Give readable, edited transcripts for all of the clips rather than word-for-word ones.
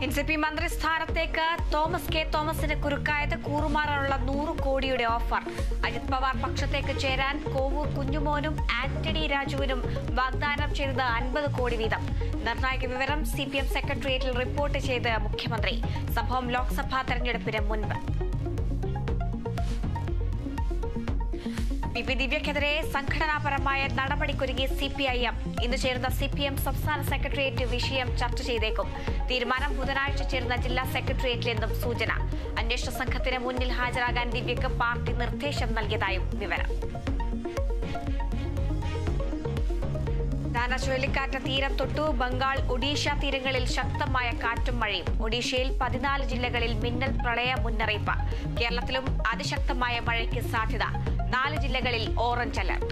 NCP മന്ത്രിസ്ഥാനത്തേക്ക് Thomas K തോമസിന് കുറുക്കായത് കൂറുമാറാനുള്ള 100 കോടിയുടെ offer. Ajith Pawar പക്ഷത്തേക്ക് ചേരാൻ കോവൂർ കുഞ്ഞുമോനും ആന്റണി രാജുവിനും വാഗ്ദാനം ചെയ്തത് 50 കോടി വീതം. നിർണായക വിവരം CPM സെക്രട്ടേറിയറ്റിൽ റിപ്പോർട്ട് ചെയ്ത് മുഖ്യമന്ത്രി. സംഭവം ലോക്സഭാ തെരഞ്ഞെടുപ്പിന് മുൻപ്. പി ദിവ്യക്കെതിരെ സംഘടനാപരമായ നടപടിക്കൊരുങ്ങി CPIM. ഇന്ന് ചേരുന്ന CPM സംസ്ഥാന സെക്രട്ടേറിയറ്റ് വിഷയം ചർച്ച ചെയ്തേക്കും. തീരുമാനം ബുധനാഴ്ച ചേരുന്ന ജില്ലാ സെക്രട്ടേറിയറ്റിലെന്നും സൂചന. അന്വേഷണ സംഘത്തിന് മുന്നിൽ ഹാജരാകാൻ ദിവ്യക്ക് പാർട്ടി നിർദ്ദേശം നൽകിയതായും വിവരം. ദാന ചുഴലിക്കാറ്റ് തീരം തൊട്ടു. ബംഗാൾ ഒഡീഷ തീരങ്ങളിൽ ശക്തമായ കാറ്റും മഴയും. ഒഡീഷയിൽ 14 ജില്ലകളിൽ മിന്നൽ പ്രളയ മുന്നറിയിപ്പ്. കേരളത്തിലും അതിശക്തമായ മഴയ്ക്ക് സാധ്യത. 4 ജില്ലകളിൽ ഓറഞ്ച് അലർട്ട്.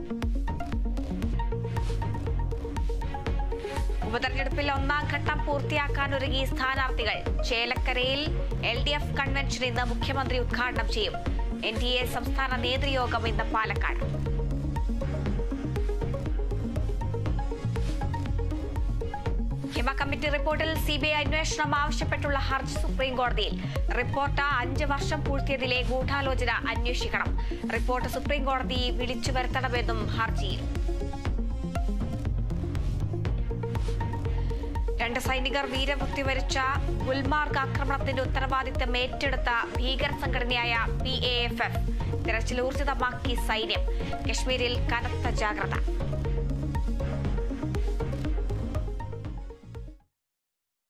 ഉപതെരഞ്ഞെടുപ്പിൽ 1ാം ഘട്ടം പൂർത്തിയാക്കാനൊരുങ്ങി സ്ഥാനാർത്ഥികൾ. ചേലക്കരയിൽ LDF കൺവെൻഷൻ ഇന്ന് മുഖ്യമന്ത്രി ഉദ്ഘാടനം ചെയ്യും. NDA സംസ്ഥാന നേതൃയോഗം ഇന്ന് പാലക്കാട്. ഹിമ കമ്മിറ്റി റിപ്പോർട്ടിൽ CBI അന്വേഷണം ആവശ്യപ്പെട്ടുള്ള ഹർജി സുപ്രീംകോടതിയിൽ. റിപ്പോർട്ട് 5 വർഷം പൂർത്തിയതിലെ ഗൂഢാലോചന അന്വേഷിക്കണം. റിപ്പോർട്ട് സുപ്രീംകോടതി വിളിച്ചു വരുത്തണമെന്നും ഹർജിയിൽ. 2 സൈനികർ വീരമൃത്യു വരിച്ച ഗുൽമാർഗ് ആക്രമണത്തിന്റെ ഉത്തരവാദിത്തം ഏറ്റെടുത്ത ഭീകര സംഘടനയായ PAFF. തിരച്ചിൽ ഊർജിതമാക്കി സൈന്യം. കശ്മീരിൽ കനത്ത ജാഗ്രത.